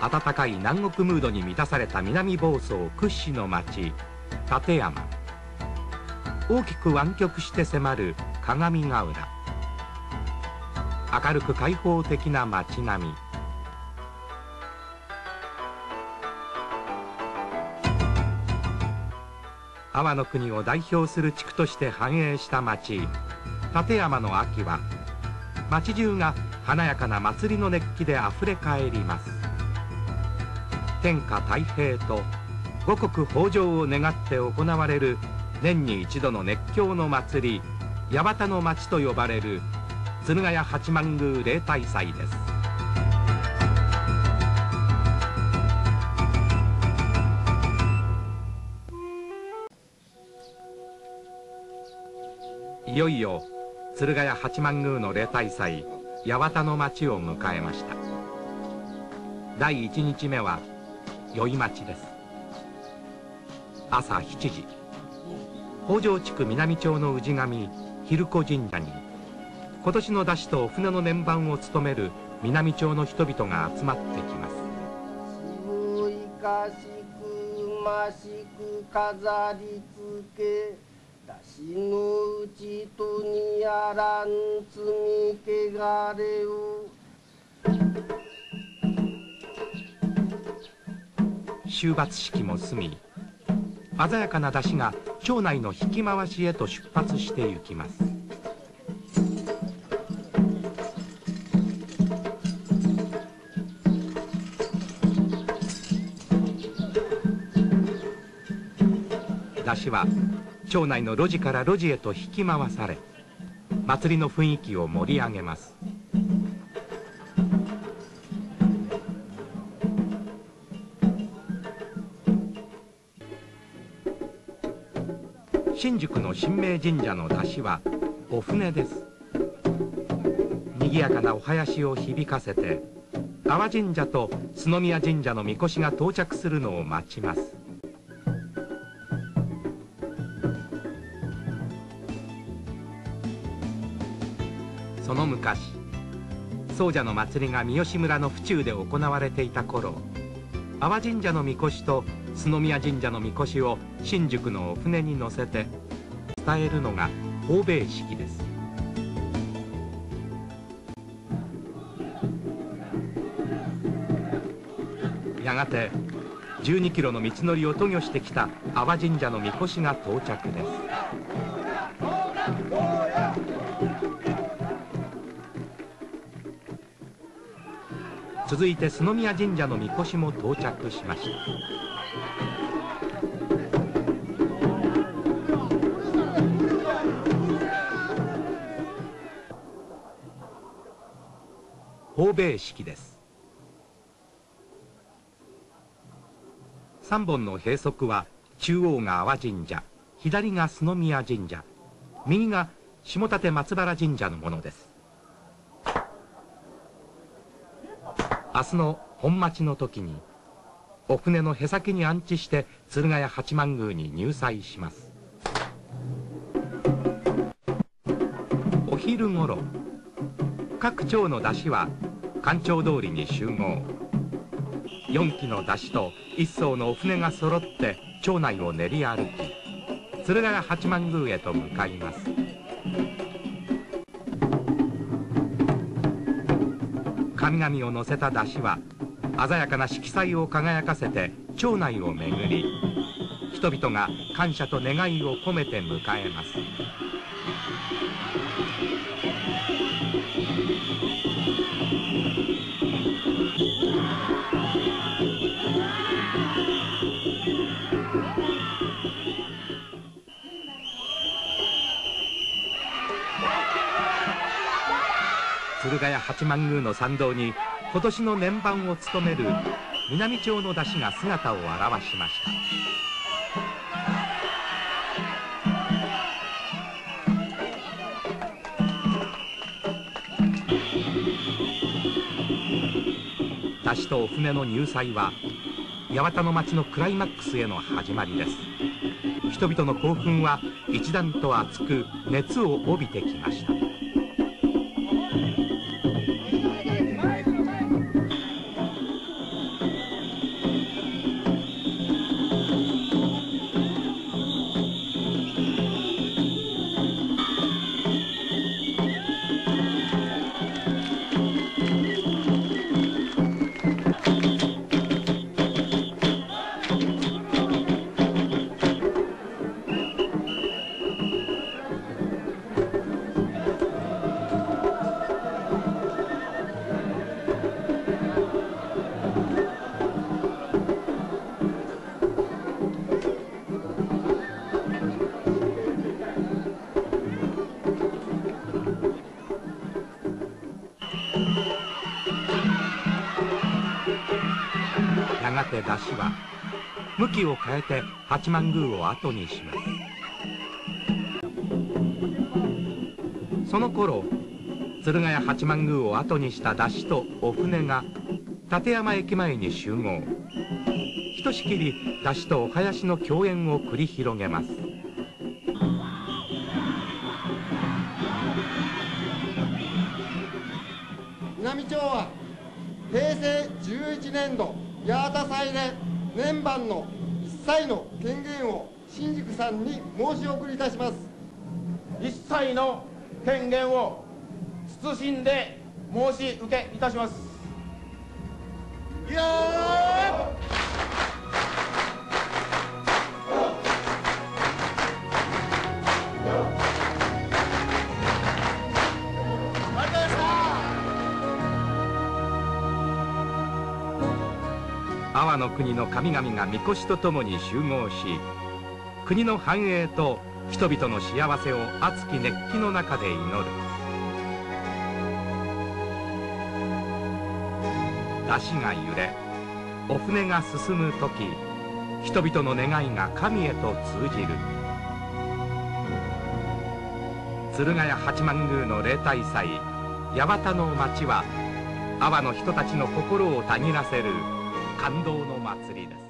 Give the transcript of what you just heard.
暖かい南国ムードに満たされた南房総屈指の町館山。大きく湾曲して迫る鏡ヶ浦。明るく開放的な町並み。阿波の国を代表する地区として繁栄した町館山の秋は、町中が華やかな祭りの熱気であふれかえります。天下太平と五穀豊穣を願って行われる年に一度の熱狂の祭り、八幡の町と呼ばれる鶴ヶ谷八幡宮例大祭です。いよいよ鶴ヶ谷八幡宮の例大祭八幡の町を迎えました。第1日目は宵町です。朝7時、北条地区南町の氏神昼子神社に、今年の出汁とお船の年番を務める南町の人々が集まってきます。 渋いかしくましく飾りつけ、出汁のうちとにやらん積みけがれを。 終罰式も済み、鮮やかな出汁が町内の引き回しへと出発して行きます。出汁は町内の路地から路地へと引き回され、祭りの雰囲気を盛り上げます。新宿の神明神社の出汁はお船です。にぎやかなお囃子を響かせて、阿波神社と角宮神社の神輿が到着するのを待ちます。その昔、総社の祭りが三好村の府中で行われていた頃、阿波神社の神輿と角宮神社の神輿を新宿のお船に乗せて伝えるのが訪米式です。やがて12キロの道のりを渡御してきた阿波神社の神輿が到着です。続いて角宮神社の神輿も到着しました。訪米式です。3本の閉塞は中央が阿波神社、左が角宮神社、右が下館松原神社のものです。明日の本待ちの時にお船の舳先に安置して鶴ヶ谷八幡宮に入祭します。お昼ごろ、各町の出汁は官庁通りに集合。4基の出汁と1艘のお船が揃って町内を練り歩き、鶴ヶ谷八幡宮へと向かいます。神々を乗せた出汁は鮮やかな色彩を輝かせて町内を巡り、人々が感謝と願いを込めて迎えます。鶴ヶ谷八幡宮の参道に今年の年番を務める南町の出汁が姿を現しました。出汁とお船の入祭は八幡の町のクライマックスへの始まりです。人々の興奮は一段と熱く熱を帯びてきました。 がて山車は向きを変えて八幡宮を後にします。その頃鶴ヶ谷八幡宮を後にした山車とお船が立山駅前に集合。ひとしきり山車とお囃子の共演を繰り広げます。 南町は平成11年度八幡祭で年番の一切の権限を新宿さんに申し送りいたします。 一切の権限を謹んで申し受けいたします。いや阿波の国の神々が神輿とともに集合し、国の繁栄と人々の幸せを熱き熱気の中で祈る。山車が揺れ、お船が進む時、人々の願いが神へと通じる。鶴ヶ谷八幡宮の例大祭八幡の町は阿波の人たちの心をたぎらせる感動の祭りです。